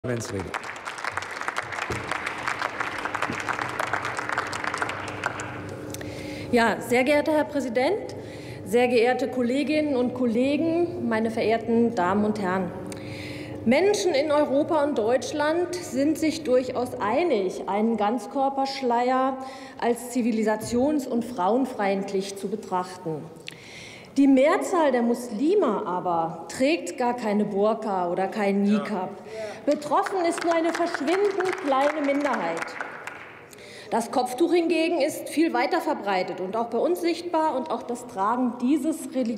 Parlamentsrede. Ja, sehr geehrter Herr Präsident, sehr geehrte Kolleginnen und Kollegen, meine verehrten Damen und Herren! Menschen in Europa und Deutschland sind sich durchaus einig, einen Ganzkörperschleier als zivilisations- und frauenfeindlich zu betrachten. Die Mehrzahl der Muslime aber trägt gar keine Burka oder keinen Niqab. Betroffen ist nur eine verschwindend kleine Minderheit. Das Kopftuch hingegen ist viel weiter verbreitet und auch bei uns sichtbar, und auch das Tragen dieser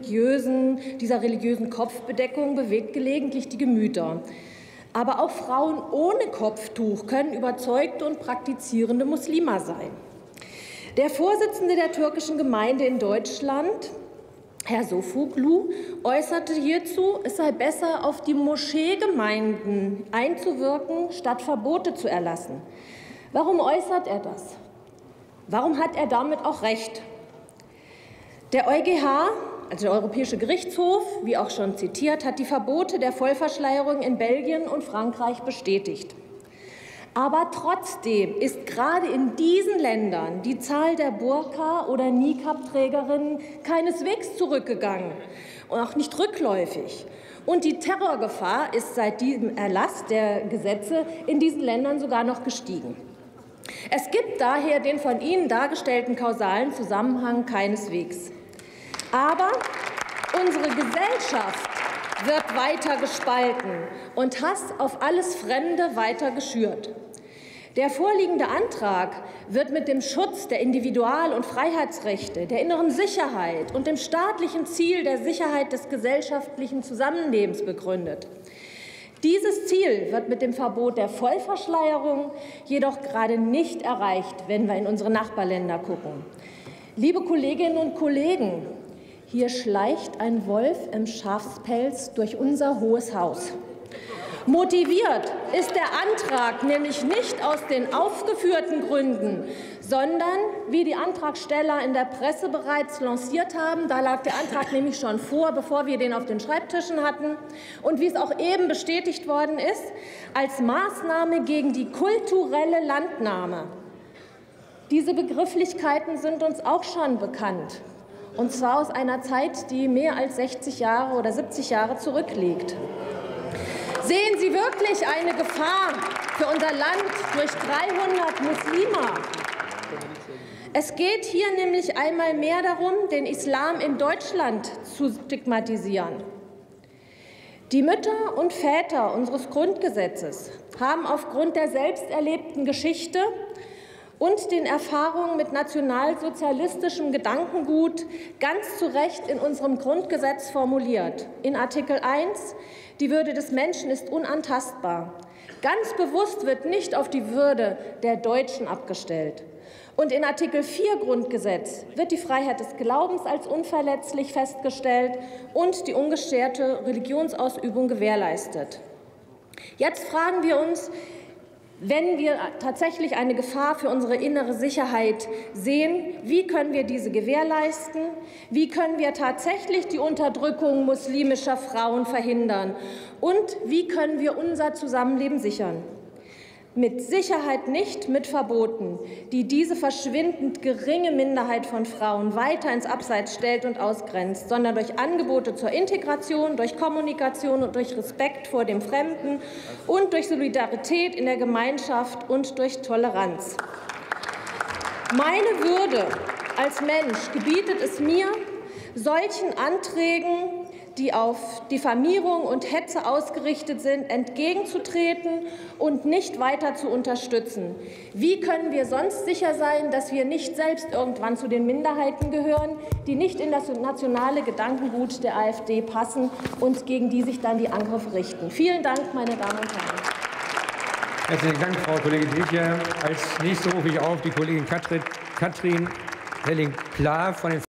religiösen Kopfbedeckung bewegt gelegentlich die Gemüter. Aber auch Frauen ohne Kopftuch können überzeugte und praktizierende Muslime sein. Der Vorsitzende der türkischen Gemeinde in Deutschland, Herr Sofoglu, äußerte hierzu, es sei besser, auf die Moscheegemeinden einzuwirken, statt Verbote zu erlassen. Warum äußert er das? Warum hat er damit auch recht? Der EuGH, also der Europäische Gerichtshof, wie auch schon zitiert, hat die Verbote der Vollverschleierung in Belgien und Frankreich bestätigt. Aber trotzdem ist gerade in diesen Ländern die Zahl der Burka- oder Niqab-Trägerinnen keineswegs zurückgegangen und auch nicht rückläufig. Und die Terrorgefahr ist seit diesem Erlass der Gesetze in diesen Ländern sogar noch gestiegen. Es gibt daher den von Ihnen dargestellten kausalen Zusammenhang keineswegs. Aber unsere Gesellschaft wird weiter gespalten und Hass auf alles Fremde weiter geschürt. Der vorliegende Antrag wird mit dem Schutz der Individual- und Freiheitsrechte, der inneren Sicherheit und dem staatlichen Ziel der Sicherheit des gesellschaftlichen Zusammenlebens begründet. Dieses Ziel wird mit dem Verbot der Vollverschleierung jedoch gerade nicht erreicht, wenn wir in unsere Nachbarländer gucken. Liebe Kolleginnen und Kollegen, hier schleicht ein Wolf im Schafspelz durch unser Hohes Haus. Motiviert ist der Antrag nämlich nicht aus den aufgeführten Gründen, sondern, wie die Antragsteller in der Presse bereits lanciert haben, da lag der Antrag nämlich schon vor, bevor wir den auf den Schreibtischen hatten, und wie es auch eben bestätigt worden ist, als Maßnahme gegen die kulturelle Landnahme. Diese Begrifflichkeiten sind uns auch schon bekannt, und zwar aus einer Zeit, die mehr als 60 Jahre oder 70 Jahre zurückliegt. Sehen Sie wirklich eine Gefahr für unser Land durch 300 Muslime? Es geht hier nämlich einmal mehr darum, den Islam in Deutschland zu stigmatisieren. Die Mütter und Väter unseres Grundgesetzes haben aufgrund der selbst erlebten Geschichte und den Erfahrungen mit nationalsozialistischem Gedankengut ganz zu Recht in unserem Grundgesetz formuliert. In Artikel 1: Die Würde des Menschen ist unantastbar. Ganz bewusst wird nicht auf die Würde der Deutschen abgestellt. Und in Artikel 4 Grundgesetz wird die Freiheit des Glaubens als unverletzlich festgestellt und die ungestörte Religionsausübung gewährleistet. Jetzt fragen wir uns, wenn wir tatsächlich eine Gefahr für unsere innere Sicherheit sehen, wie können wir diese gewährleisten? Wie können wir tatsächlich die Unterdrückung muslimischer Frauen verhindern? Und wie können wir unser Zusammenleben sichern? Mit Sicherheit nicht mit Verboten, die diese verschwindend geringe Minderheit von Frauen weiter ins Abseits stellt und ausgrenzt, sondern durch Angebote zur Integration, durch Kommunikation und durch Respekt vor dem Fremden und durch Solidarität in der Gemeinschaft und durch Toleranz. Meine Würde als Mensch gebietet es mir, solchen Anträgen, die auf Diffamierung und Hetze ausgerichtet sind, entgegenzutreten und nicht weiter zu unterstützen. Wie können wir sonst sicher sein, dass wir nicht selbst irgendwann zu den Minderheiten gehören, die nicht in das nationale Gedankengut der AfD passen und gegen die sich dann die Angriffe richten? Vielen Dank, meine Damen und Herren. Herzlichen Dank, Frau Kollegin Ilke. Als nächste rufe ich auf die Kollegin Katrin Helling-Pla von den